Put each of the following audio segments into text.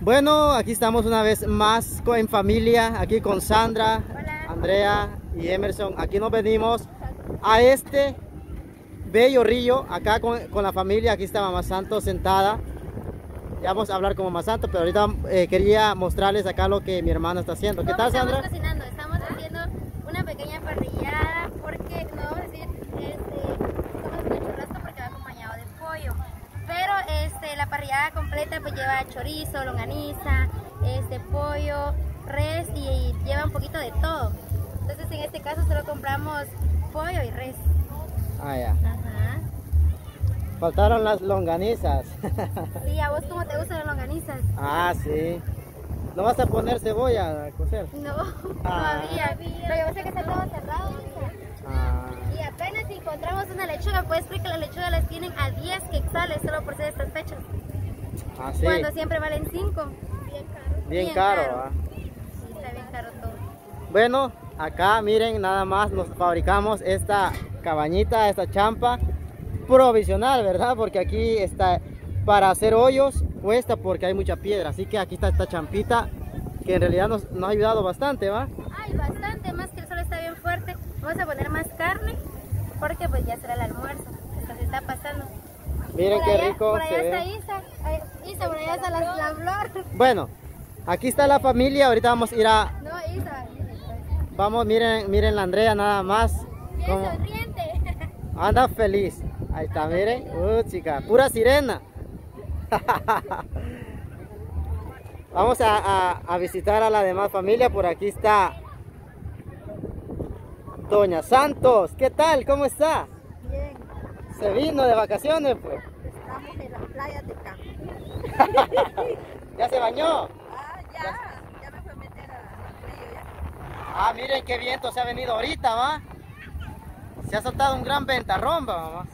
Bueno, aquí estamos una vez más en familia, aquí con Sandra, Hola. Andrea y Emerson. Aquí nos venimos a este bello río, acá con la familia. Aquí está Mamá Santos sentada. Ya vamos a hablar con Mamá Santos, pero ahorita quería mostrarles acá lo que mi hermana está haciendo. ¿Qué tal, Sandra? Estamos cocinando, estamos haciendo una pequeña parrillada porque, no vamos a decir, estamos haciendo churrasco porque va acompañado de pollo. Pero la parrillada completa pues lleva chorizo, longaniza, pollo, res y lleva un poquito de todo. Entonces en este caso solo compramos pollo y res. Ah, ya. Ajá. Faltaron las longanizas. Sí, ¿a vos cómo te gustan las longanizas? Ah, sí. ¿No vas a poner cebolla a cocer? No, todavía. Lo que pasa es que está todo cerrado. Ah. Y apenas encontramos una lechuga, puedes creer que las lechugas las tienen a 10 quetzales solo por ser estas fechas. Ah, sí. Cuando siempre valen 5. Bien caro. Bien caro, ¿ah? Sí, está bien caro todo. Bueno, acá miren, nada más nos fabricamos esta cabañita, esta champa provisional, ¿verdad? Porque aquí está, para hacer hoyos cuesta porque hay mucha piedra. Así que aquí está esta champita que en realidad nos ha ayudado bastante, ¿va? Hay bastante, más que el sol está bien fuerte. Vamos a poner más carne porque pues ya será el almuerzo. Esto se está pasando. Miren Por qué allá, rico por se allá ve. está Isa, por allá está la flor. Bueno, aquí está la familia. Ahorita vamos a ir a... No, Isa. Vamos, miren la Andrea nada más. Bien Cómo sonriente. anda feliz. Ahí está, miren. Chica, pura sirena. Vamos a visitar a la demás familia. Por aquí está Doña Santos. ¿Qué tal? ¿Cómo está? Bien. Se vino de vacaciones, pues. Estamos en las playas de Campo. ¿Ya se bañó? Ya me fue a meter al río ya. Ah, miren qué viento se ha venido ahorita, ¿va? Se ha soltado un gran ventarrón, ¿va, mamá?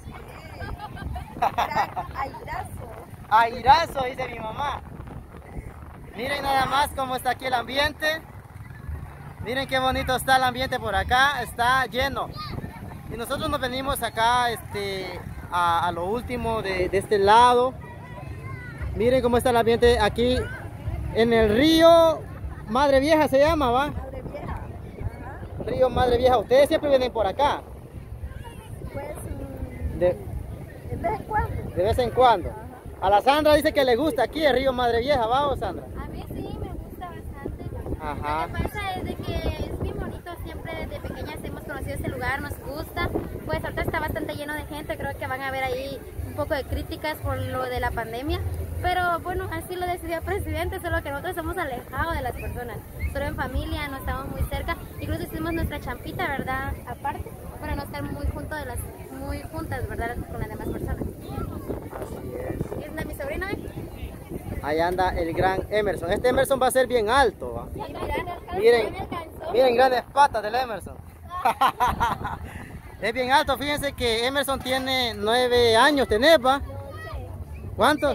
Airazo. Airazo, dice mi mamá. Miren nada más cómo está aquí el ambiente. Miren qué bonito está el ambiente por acá, está lleno. Y nosotros nos venimos acá a lo último de este lado. Miren cómo está el ambiente aquí en el río Madre Vieja se llama, ¿va? Madre vieja. Ajá. Río Madre Vieja. Ustedes siempre vienen por acá. Pues De, de vez en cuando. de vez en cuando. A la Sandra dice que le gusta aquí el río Madre Vieja, ¿va, Sandra? A mí sí me gusta bastante. Ajá. Lo que pasa es de que es bien bonito, siempre desde pequeñas hemos conocido este lugar, nos gusta. Pues ahorita está bastante lleno de gente, creo que van a haber ahí un poco de críticas por lo de la pandemia. Pero bueno, así lo decidió el presidente, solo que nosotros estamos alejados de las personas. Solo en familia, no estamos muy cerca. Incluso hicimos nuestra champita, ¿verdad? Aparte, para no estar muy juntas, ¿verdad? Con las demás personas. Así es. ¿Es de mi sobrina? Ahí anda el gran Emerson. Este Emerson va a ser bien alto, ¿va? Sí, mira, Miren, me alcanzó. miren grandes patas del Emerson. Es bien alto, fíjense que Emerson tiene 9 años, ¿tenés, va? ¿Cuántos?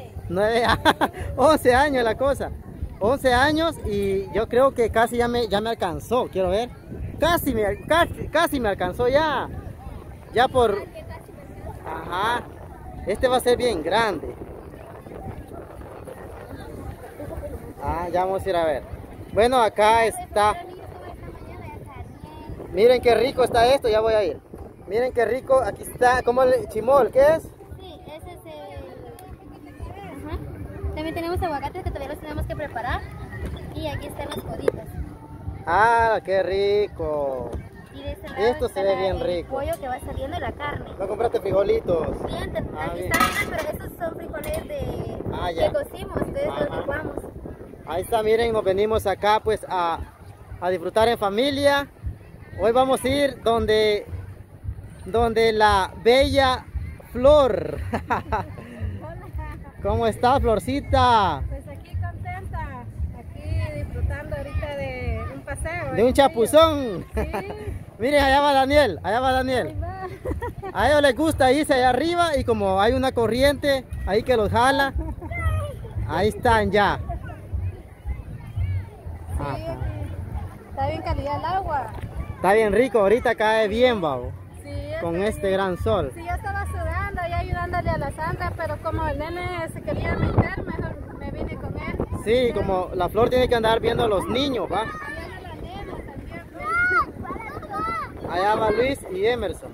11 años la cosa. 11 años y yo creo que casi ya me alcanzó, quiero ver. Casi me alcanzó ya. Ya por... Ajá. Este va a ser bien grande. Ah, ya vamos a ir a ver. Bueno, acá está. Miren qué rico está esto, ya voy a ir. Miren qué rico, aquí está, ¿cómo el chimol? ¿Qué es? Sí, ese es el... Ajá. También tenemos aguacates que todavía los tenemos que preparar. Y aquí están las coditas. Ah, qué rico. Y de este lado Esto está se ve bien rico. El pollo que va saliendo y la carne. ¿No compraste frijolitos? Bien, Ah, aquí bien. están, pero estos son frijoles Ya. que cocimos, ustedes Ajá. los licuamos. Ahí está, miren, nos venimos acá pues a disfrutar en familia. Hoy vamos a ir donde la bella Flor. ¿Cómo está, Florcita? Pues aquí contenta, aquí disfrutando ahorita de un paseo. De un chapuzón. Sí. Miren, allá va Daniel, allá va Daniel. Ahí va. A ellos les gusta irse allá arriba y como hay una corriente ahí que los jala, ahí están ya. Sí, Ajá. está bien calidad el agua. Está bien rico, ahorita cae bien, babo, Sí, con este gran sol. Sí, yo estaba sudando y ayudándole a la Sandra, pero como el nene se quería meter, mejor me vine con él. Sí, como la Flor tiene que andar viendo a los niños, ¿va? Allá va Luis y Emerson.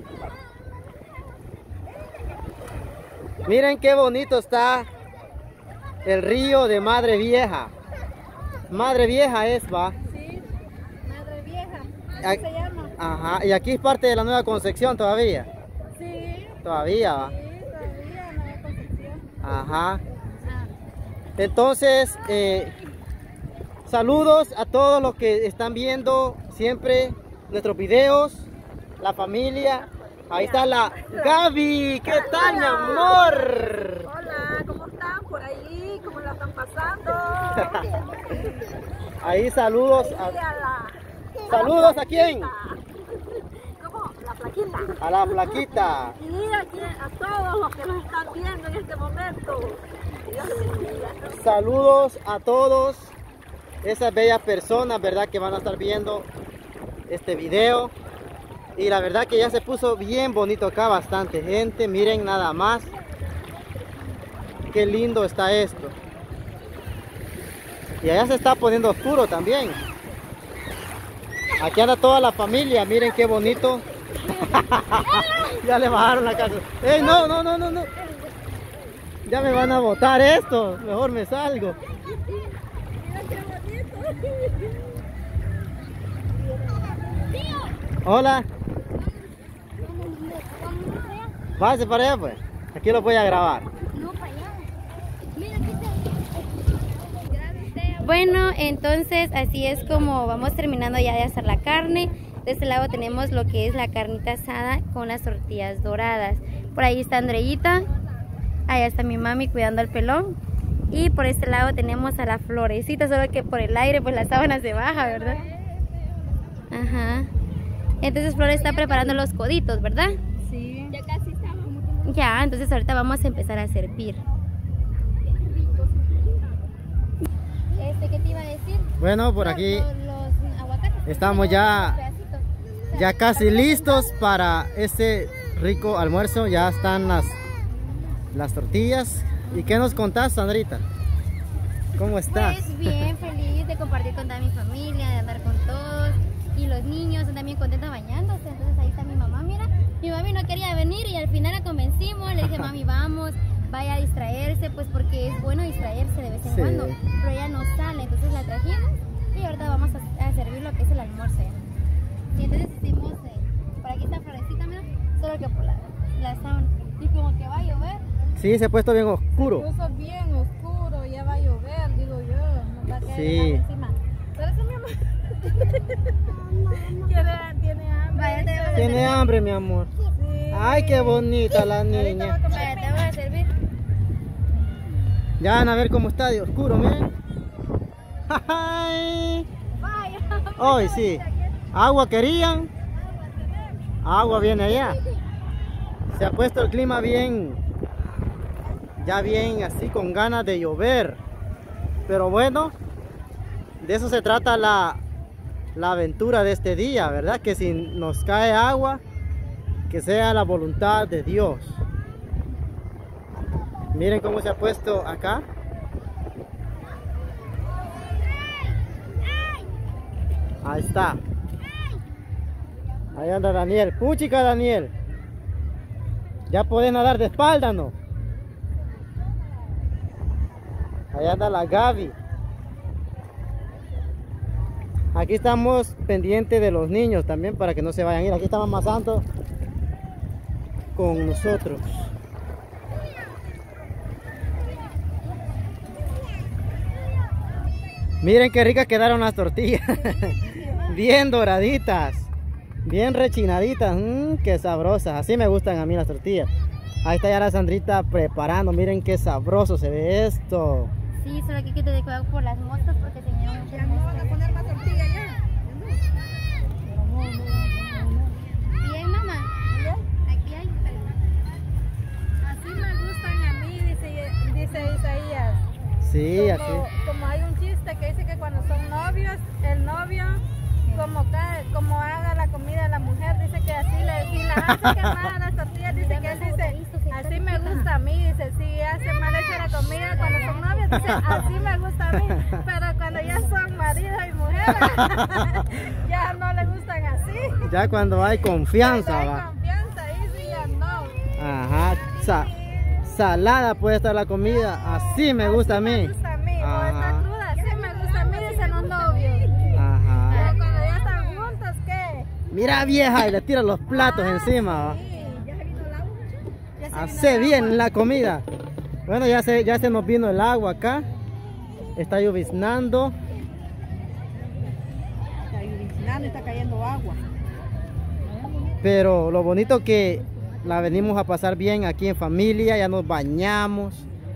Miren qué bonito está el río de Madre Vieja. Madre Vieja es, ¿va? Sí, Madre Vieja, así se llama. Ajá, y aquí es parte de la Nueva Concepción todavía. Sí, Todavía, ¿va? sí, todavía Nueva Concepción. Ajá. Entonces, saludos a todos los que están viendo siempre nuestros videos, la familia. Ahí está la Gaby. ¿Qué tal, mi amor? Hola, ¿cómo están por ahí? ¿Cómo la están pasando? Ahí saludos ¿saludos a quién? ¿Cómo? La plaquita. A la plaquita. Y aquí a todos los que nos están viendo en este momento. Dios les bendiga. Saludos a todos esas bellas personas, ¿verdad? Que van a estar viendo este video. Y la verdad que ya se puso bien bonito acá, bastante gente. Miren nada más. Qué lindo está esto. Y allá se está poniendo oscuro también. Aquí anda toda la familia, miren qué bonito. Ya le bajaron la casa. ¡Ey, no, no, no, no, no! Ya me van a botar esto. Mejor me salgo. Hola. Váyase para allá, pues. Aquí lo voy a grabar. Bueno, entonces así es como vamos terminando ya de hacer la carne. De este lado tenemos lo que es la carnita asada con las tortillas doradas. Por ahí está Andreita. Allá está mi mami cuidando al pelón. Y por este lado tenemos a la Florecita, solo que por el aire pues la sábana se baja, ¿verdad? Ajá. Entonces Flor está preparando los coditos, ¿verdad? Sí. Ya casi estamos. Ya, entonces ahorita vamos a empezar a servir. ¿Qué te iba a decir? Bueno, por aquí los aguacates. estamos ya casi listos para este rico almuerzo. Ya están las tortillas. ¿Y qué nos contás, Sandrita? ¿Cómo estás? Pues bien, feliz de compartir con toda mi familia, de andar con todos. Y los niños están también contentos bañándose. Entonces ahí está mi mamá, mira. Mi mami no quería venir y al final la convencimos. Le dije, mami, vamos, vaya a distraerse, pues porque es bueno distraerse de vez en cuando. Pero ella no sale, entonces la trajimos y ahorita vamos a servir lo que es el almuerzo. Y entonces hicimos, por aquí está Florecita, mira, solo que por la sábana. Y como que va a llover. Sí, se ha puesto bien oscuro. Se puso bien oscuro, ya va a llover, digo yo. Nos va a caer Sí. encima. Pero eso mi amor. Tiene hambre. Vaya, te vamos a Tiene hambre, mi amor. Sí. Ay, qué bonita la niña. Vaya, te vamos a servir. Ya van a ver cómo está de oscuro, miren. Ay. Hoy sí. Agua querían. Agua viene allá. Se ha puesto el clima bien. Ya bien así con ganas de llover. Pero bueno, de eso se trata la aventura de este día, ¿verdad? Que si nos cae agua, que sea la voluntad de Dios. Miren cómo se ha puesto acá. Ahí está. Ahí anda Daniel. Puchica, Daniel. Ya pueden nadar de espalda, ¿no? Ahí anda la Gaby. Aquí estamos pendientes de los niños también para que no se vayan a ir. Aquí estamos amasando con nosotros. Miren qué ricas quedaron las tortillas. Bien doraditas. Bien rechinaditas. Qué sabrosas. Así me gustan a mí las tortillas. Ahí está ya la Sandrita preparando. Miren qué sabroso se ve esto. Sí, solo que hay que tener cuidado por las moscas porque se llenan muchas moscas. ¿Vamos a poner más tortilla ya? Bien, mamá. Aquí hay. Así me gustan a mí, dice Isaías. Sí, así. Como hay un chiste que dice que cuando son novios, el novio como haga la comida la mujer, dice que así si la hace quemada las tortillas, dice que él dice, así me gusta a mí, dice, si hace mal hecha la comida cuando son novios, dice, así me gusta a mí, pero cuando ya son marido y mujer, ya no le gustan así. Ya cuando hay confianza, Cuando va. hay confianza, ahí sí ya no. Ajá. Salada puede estar la comida, así me gusta a mí. Me gusta a mí, o Ajá. está cruda, así me gusta a mí, dicen los novios. Ajá. Pero cuando ya están juntos, ¿qué? Mira vieja, y le tira los platos encima, va. Sí, ya se vino el agua. Ya se vino Hace el bien agua. la comida. Bueno, ya se nos vino el agua acá. Está lloviznando. Está lloviznando, está cayendo agua. Pero lo bonito que la venimos a pasar bien aquí en familia. Ya nos bañamos.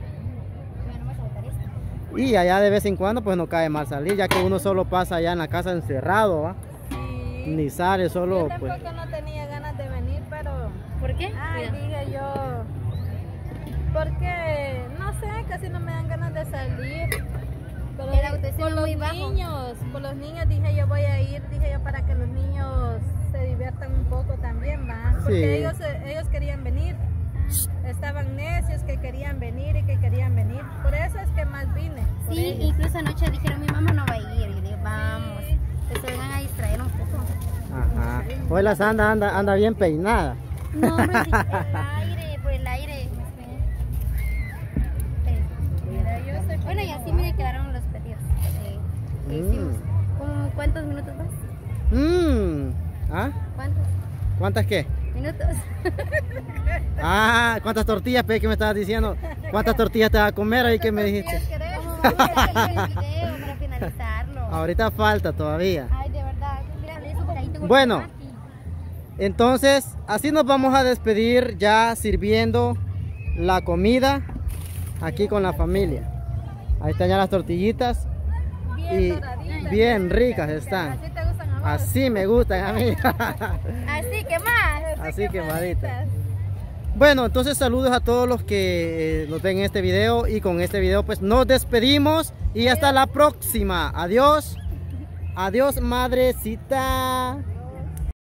Y allá de vez en cuando pues no cae mal salir, ya que uno solo pasa allá en la casa encerrado, ¿va? Sí. Ni sale, Yo solo tampoco pues. no tenía ganas de venir, pero... ¿Por qué? Ay, dije yo... Porque, no sé, casi no me dan ganas de salir. Pero El autoestima por los muy bajo. niños, por los niños dije yo voy a ir, dije yo para que los niños se diviertan un poco también, ¿va? Porque Sí. ellos querían venir. Estaban necios que querían venir y que querían venir. Por eso es que más vine. por Sí, ellos. incluso anoche dijeron mi mamá no va a ir. Y yo digo, vamos, Sí. que se vengan a distraer un poco. Ajá. Hoy la Sandra anda bien peinada. No, hombre, sí, por el aire. Bueno, y así me quedaron los pedidos que hicimos. ¿Cómo cuántos minutos más? ¿Ah? ¿Cuántos ¿Cuántas qué? minutos? Ah, ¿cuántas tortillas, pe, que me estabas diciendo? ¿Cuántas tortillas te vas a comer ahí que me dijiste? ¿Cómo vamos a hacer el video para finalizarlo? Ahorita falta todavía. Ay, de verdad, mira, eso por ahí tengo Bueno. aquí. Entonces, así nos vamos a despedir ya sirviendo la comida aquí con la familia. Ahí están ya las tortillitas y doraditas, bien ricas están. Así te gustan a vos. Así me gustan a mí. Así que más. Así quemaditas. Bueno, entonces saludos a todos los que nos ven en este video, y con este video pues nos despedimos y hasta la próxima. Adiós. Adiós, madrecita.